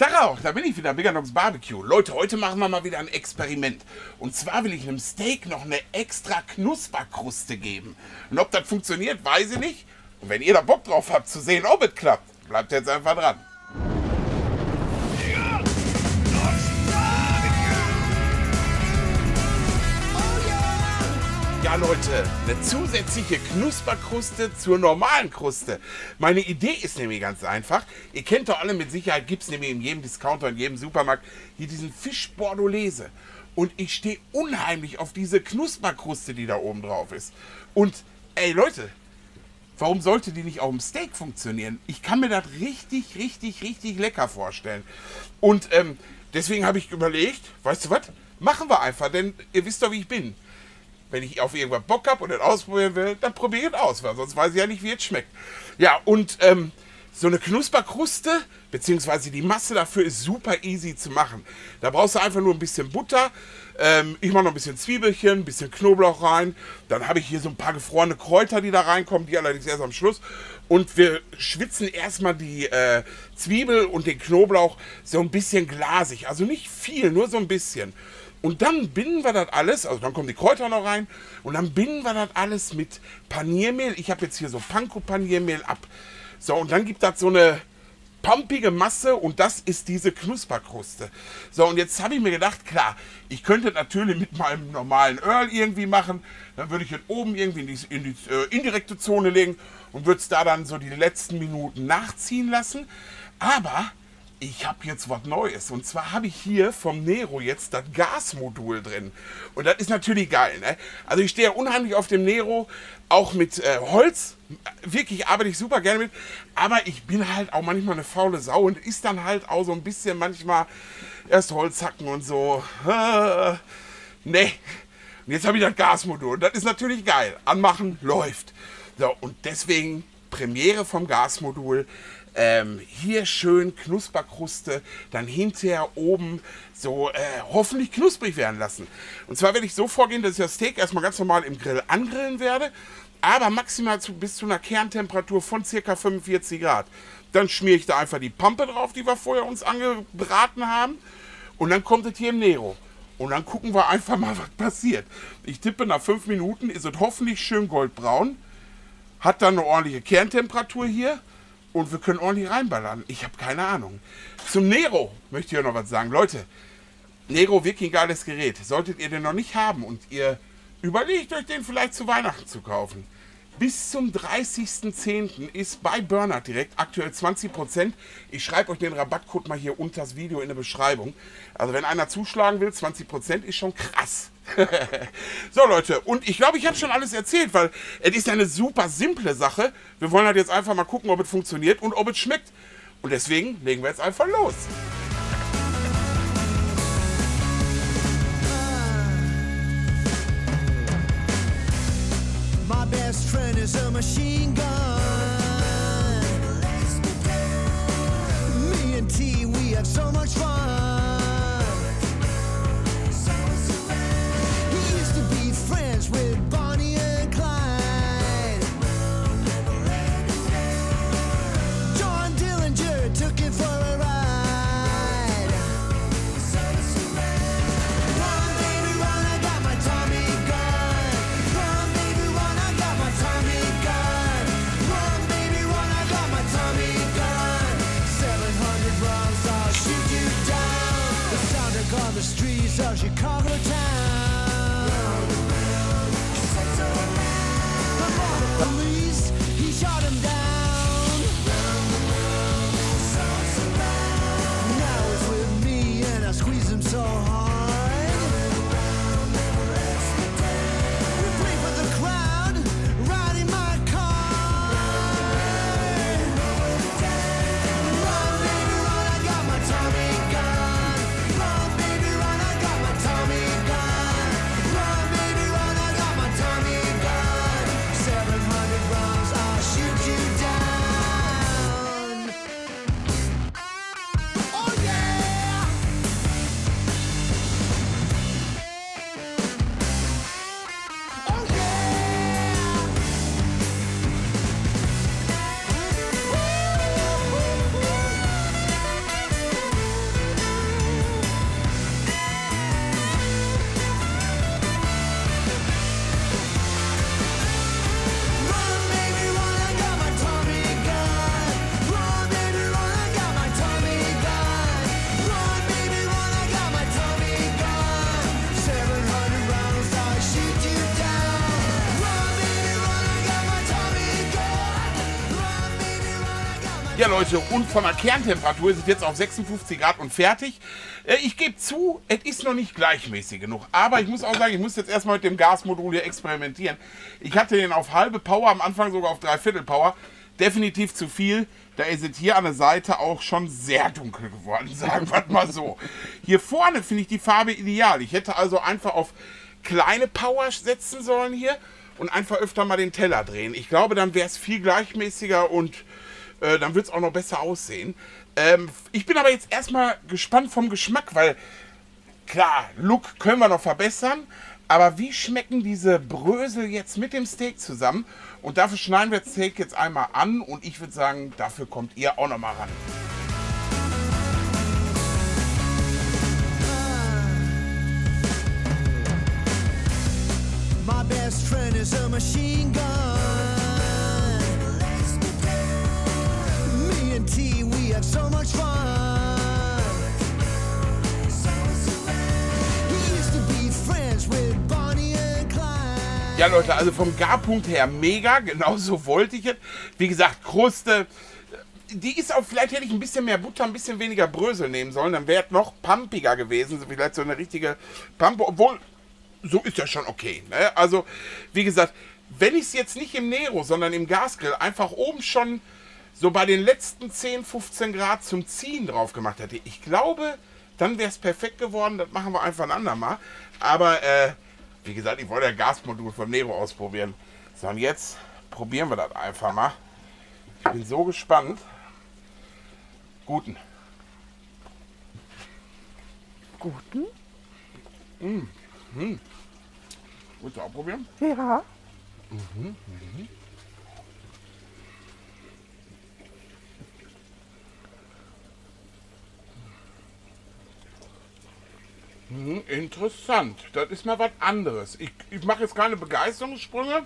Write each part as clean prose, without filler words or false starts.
Tag auch, da bin ich wieder, Biganox Barbecue. Leute, heute machen wir mal wieder ein Experiment. Und zwar will ich einem Steak noch eine extra Knusperkruste geben. Und ob das funktioniert, weiß ich nicht. Und wenn ihr da Bock drauf habt zu sehen, ob es klappt, bleibt jetzt einfach dran. Ja Leute, eine zusätzliche Knusperkruste zur normalen Kruste. Meine Idee ist nämlich ganz einfach. Ihr kennt doch alle mit Sicherheit, gibt es nämlich in jedem Discounter, in jedem Supermarkt, hier diesen Fisch Bordelaise. Und ich stehe unheimlich auf diese Knusperkruste, die da oben drauf ist. Und ey Leute, warum sollte die nicht auch im Steak funktionieren? Ich kann mir das richtig lecker vorstellen. Und deswegen habe ich überlegt, weißt du was, machen wir einfach, denn ihr wisst doch, wie ich bin. Wenn ich auf irgendwas Bock habe und das ausprobieren will, dann probiere ich es aus, weil sonst weiß ich ja nicht, wie es schmeckt. Ja, und so eine Knusperkruste, beziehungsweise die Masse dafür ist super easy zu machen. Da brauchst du einfach nur ein bisschen Butter, ich mache noch ein bisschen Zwiebelchen, ein bisschen Knoblauch rein. Dann habe ich hier so ein paar gefrorene Kräuter, die da reinkommen, die allerdings erst am Schluss. Und wir schwitzen erstmal die Zwiebel und den Knoblauch so ein bisschen glasig. Also nicht viel, nur so ein bisschen. Und dann binden wir das alles, also dann kommen die Kräuter noch rein, und dann binden wir das alles mit Paniermehl. Ich habe jetzt hier so Panko-Paniermehl ab. So, und dann gibt das so eine pumpige Masse und das ist diese Knusperkruste. So, und jetzt habe ich mir gedacht, klar, ich könnte natürlich mit meinem normalen Earl irgendwie machen. Dann würde ich ihn oben irgendwie in die indirekte Zone legen und würde es da dann so die letzten Minuten nachziehen lassen. Aber ich habe jetzt was Neues, und zwar habe ich hier vom Nero jetzt das Gasmodul drin. Und das ist natürlich geil, ne? Also ich stehe ja unheimlich auf dem Nero, auch mit Holz. Wirklich arbeite ich super gerne mit. Aber ich bin halt auch manchmal eine faule Sau und ist dann halt auch so ein bisschen manchmal erst Holz hacken und so. Ne. Und jetzt habe ich das Gasmodul. Und das ist natürlich geil. Anmachen, läuft. So, und deswegen Premiere vom Gasmodul. Hier schön Knusperkruste, dann hinterher oben so hoffentlich knusprig werden lassen. Und zwar werde ich so vorgehen, dass ich das Steak erstmal ganz normal im Grill angrillen werde, aber maximal bis zu einer Kerntemperatur von ca. 45 Grad. Dann schmiere ich da einfach die Pampe drauf, die wir vorher uns angebraten haben, und dann kommt es hier im Nero. Und dann gucken wir einfach mal, was passiert. Ich tippe, nach 5 Minuten ist es hoffentlich schön goldbraun, hat dann eine ordentliche Kerntemperatur hier. Und wir können ordentlich reinballern. Ich habe keine Ahnung. Zum Nero möchte ich ja noch was sagen. Leute, Nero, wirklich ein geiles Gerät. Solltet ihr den noch nicht haben und ihr überlegt euch den vielleicht zu Weihnachten zu kaufen. Bis zum 30.10. ist bei Bernhard direkt aktuell 20%. Ich schreibe euch den Rabattcode mal hier unter das Video in der Beschreibung. Also wenn einer zuschlagen will, 20% ist schon krass. So Leute, und ich glaube, ich habe schon alles erzählt, weil es ist eine super simple Sache. Wir wollen halt jetzt einfach mal gucken, ob es funktioniert und ob es schmeckt. Und deswegen legen wir jetzt einfach los. My best friend is a machine gun. Me and T, we have so much fun. He used to be friends with Bonnie and Clyde. John Dillinger took it for a ride. Run, baby, run, I got my Tommy gun. Run, baby, run, I got my Tommy gun. Ja Leute, und von der Kerntemperatur ist es jetzt auf 56 Grad und fertig. Ich gebe zu, es ist noch nicht gleichmäßig genug. Aber ich muss auch sagen, ich muss jetzt erstmal mit dem Gasmodul hier experimentieren. Ich hatte den auf halbe Power, am Anfang sogar auf 3/4 Power. Definitiv zu viel. Da ist es hier an der Seite auch schon sehr dunkel geworden, sagen wir mal so. Hier vorne finde ich die Farbe ideal. Ich hätte also einfach auf kleine Power setzen sollen hier und einfach öfter mal den Teller drehen. Ich glaube, dann wäre es viel gleichmäßiger und dann wird es auch noch besser aussehen. Ich bin aber jetzt erstmal gespannt vom Geschmack, weil klar, Look können wir noch verbessern, aber wie schmecken diese Brösel jetzt mit dem Steak zusammen? Und dafür schneiden wir das Steak jetzt einmal an und ich würde sagen, dafür kommt ihr auch noch mal ran. My best friend is a machine gun. Me and T, we have so much fun. We used to be friends with Bonnie and Clyde. Ja Leute, also vom Garpunkt her mega, genauso wollte ich es. Wie gesagt, Kruste, die ist auch, vielleicht hätte ich ein bisschen mehr Butter, ein bisschen weniger Brösel nehmen sollen, dann wäre es noch pumpiger gewesen, vielleicht so eine richtige Pampe, obwohl, so ist ja schon okay. Ne? Also, wie gesagt, wenn ich es jetzt nicht im Nero, sondern im Gasgrill einfach oben schon so bei den letzten 10, 15 Grad zum Ziehen drauf gemacht hätte, ich glaube, dann wäre es perfekt geworden. Das machen wir einfach ein andermal. Aber, wie gesagt, ich wollte das Gasmodul vom Nero ausprobieren. So, und jetzt probieren wir das einfach mal. Ich bin so gespannt. Guten. Guten? Willst du auch probieren? Ja. Interessant. Das ist mal was anderes. Ich mache jetzt keine Begeisterungssprünge.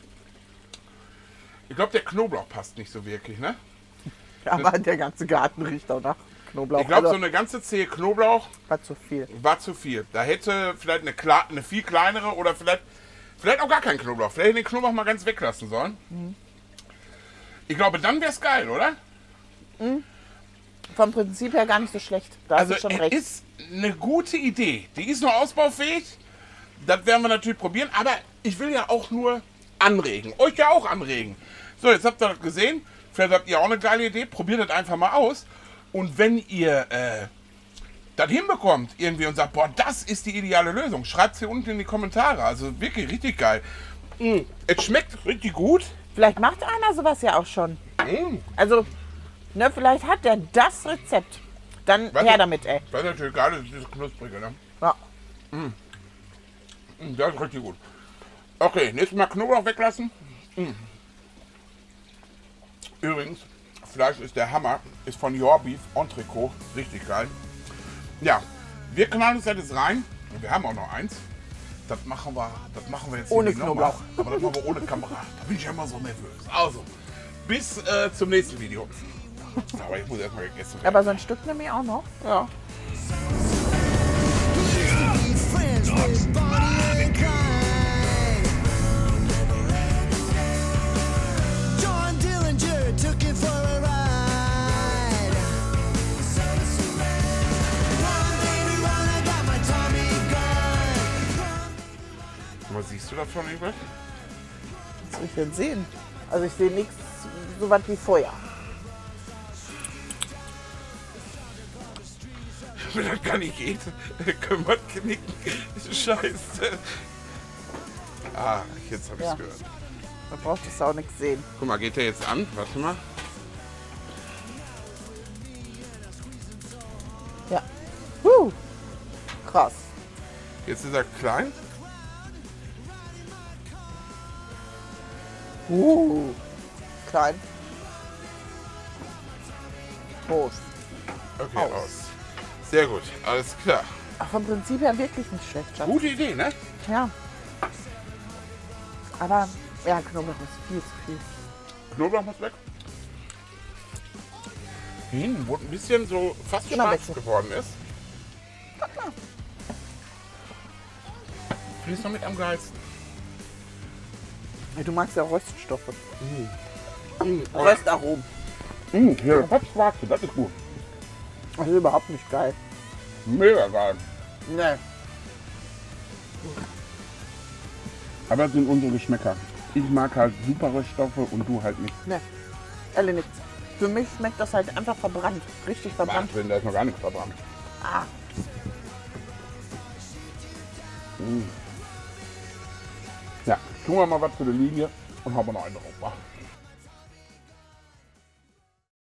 Ich glaube, der Knoblauch passt nicht so wirklich, ne? Aber der ganze Garten riecht auch nach Knoblauch. Ich glaube, Also, so eine ganze Zehe Knoblauch war zu viel. war zu viel. Da hätte vielleicht eine viel kleinere oder vielleicht auch gar kein Knoblauch. Vielleicht hätte den Knoblauch mal ganz weglassen sollen. Ich glaube, dann wäre es geil, oder? Vom Prinzip her gar nicht so schlecht. Da Also hast du schon es recht. ist eine gute Idee. Die ist noch ausbaufähig. Das werden wir natürlich probieren. Aber ich will ja auch nur anregen. Euch ja auch anregen. So, jetzt habt ihr das gesehen. Vielleicht habt ihr auch eine geile Idee. Probiert das einfach mal aus. Und wenn ihr das hinbekommt irgendwie und sagt, boah, das ist die ideale Lösung, schreibt es hier unten in die Kommentare. Also wirklich richtig geil. Es schmeckt richtig gut. Vielleicht macht einer sowas ja auch schon. Also, ne, vielleicht hat der das Rezept. Dann Weißt her du- damit, ey. Das ist natürlich geil, das ist dieses Knusprige, ne? Ja. Das ist richtig gut. Okay, nächstes Mal Knoblauch weglassen. Übrigens, Fleisch ist der Hammer. Ist von Your Beef Entrecot. Richtig geil. Ja, wir knallen uns das jetzt rein. Und wir haben auch noch eins. Das machen wir jetzt Ohne hier nicht nochmal. Knoblauch. Aber das machen wir ohne Kamera. Da bin ich ja immer so nervös. Also, bis zum nächsten Video. Aber ich muss erstmal gegessen werden. Aber so ein Stück nehme ich auch noch. Ja. We used to be friends with Bonnie and Clyde. John Dillinger took it for a ride. Run, baby, run, I got my Tommy gun. Was siehst du davon, Liebe? Was soll ich denn sehen? Also ich sehe nichts so was wie Feuer. Wenn das gar nicht geht, können wir knicken. Scheiße. Ah, jetzt habe ich es Ja. gehört. Da braucht es auch nichts sehen. Guck mal, geht der jetzt an? Warte mal. Ja. Krass. Jetzt ist er klein. Klein. Groß. Okay, Aus. aus. Sehr gut, alles klar. Ach, vom Prinzip her wirklich nicht schlecht, Schatz. Gute Idee, ne? Ja. Aber ja, Knoblauch ist viel zu viel. Knoblauch muss weg. Hinten, wo ein bisschen so fast Immer schwarz wechseln. geworden ist. Finde ich noch mit am geilsten. Du magst ja auch Röststoffe. Oh, Röstaromen. Hier, was schwarze, das ist gut. Das ist überhaupt nicht geil. Mega geil. Nee. Aber das sind unsere Geschmäcker. Ich mag halt supere Stoffe und du halt nicht. Nee. Ehrlich nicht. Für mich schmeckt das halt einfach verbrannt. Richtig verbrannt. Wahnsinn, da ist noch gar nichts verbrannt. Ah. Ja, tun wir mal was für die Linie und haben wir noch eine drauf.